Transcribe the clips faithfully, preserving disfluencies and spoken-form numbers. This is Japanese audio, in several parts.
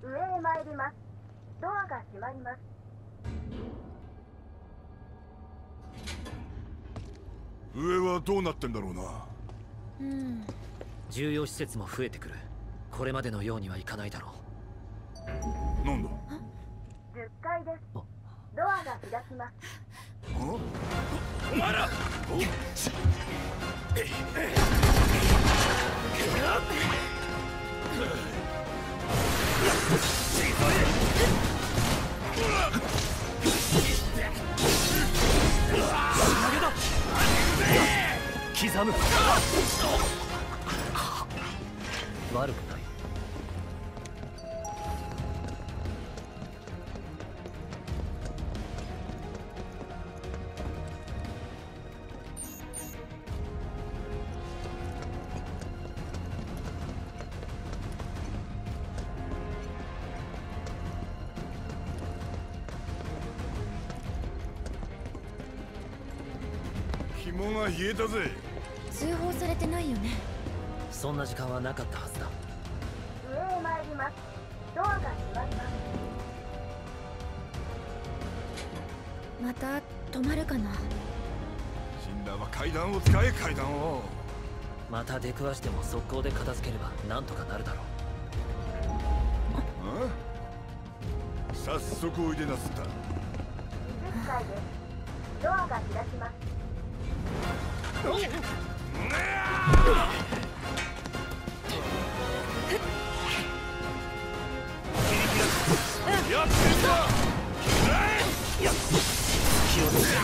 上へ参ります。ドアが閉まります。 上はどうなってんだろうな。 うん。重要施設も増えてくる。これまでのようにはいかないだろう。なんだ。 じゅっかいです。ドアが開きます。 お前ら。 刻む。悪くない。 肝が冷えたぜ。 通報されてないよね。 そんな時間はなかったはずだ。 上へ参ります。ドアが閉まります。 また止まるかな。 死んだは階段を使え。階段をまた出くわしても速攻で片付ければなんとかなるだろう。あ？早速おいでなすった。 にじゅっかいです。ドアが開きます。 やってんだ。 気をつけ。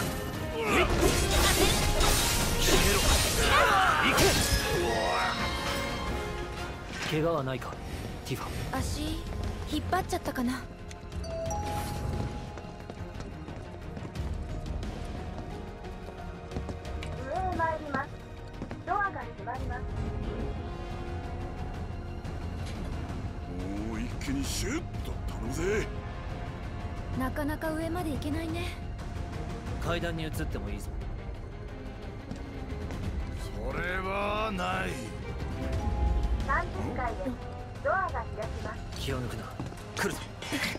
怪我はないか、ティファ。 足引っ張っちゃったかな。 上へ参ります。ドアが閉まります。 おお、一気にシュッと頼むぜ。 なかなか上まで行けないね。 階段に移ってもいいぞ。 それはない。 さんじゅっかいです。ドアが開きます。 気を抜くな。来るぞ。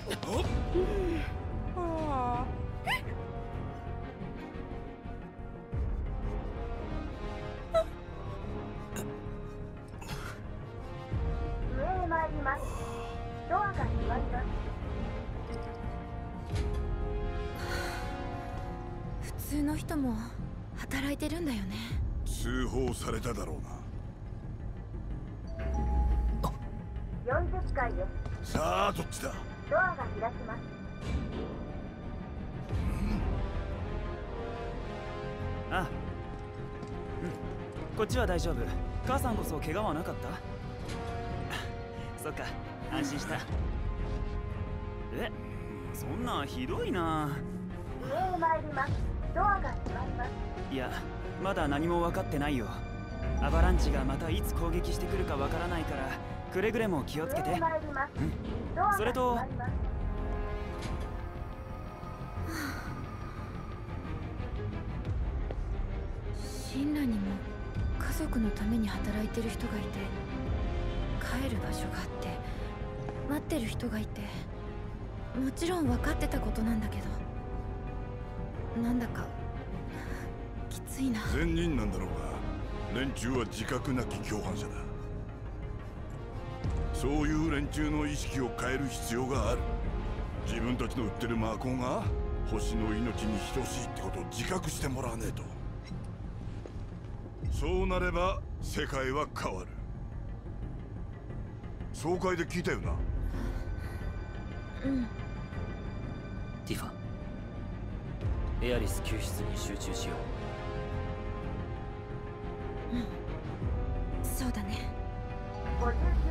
上へ参ります。ドアが閉まります。 普通の人も働いてるんだよね。 通報されただろうな。 よんじゅっかいです。 さあどっちだ。 ドアが開きます。 ああ、うん、こっちは大丈夫。母さんこそ怪我はなかった？そっか、安心した。え、そんなひどいな。 上へ参ります。ドアが閉まります。 いや、まだ何も分かってないよ。アバランチがまたいつ攻撃してくるかわからないから、くれぐれも気をつけて。うん。それとシンラにも家族のために働いてる人がいて、帰る場所があって待ってる人がいて、もちろん分かってたことなんだけど、なんだかきついな。 善人なんだろうが、連中は自覚なき共犯者だ。そういう連中の意識を変える必要がある。自分たちの売ってる魔法が星の命に等しいってことを自覚してもらわねえと。そうなれば世界は変わる。総会で聞いたよな。 うん。 ティファ、エアリス救出に集中しよう。うん、そうだね。 ごじゅうきゅう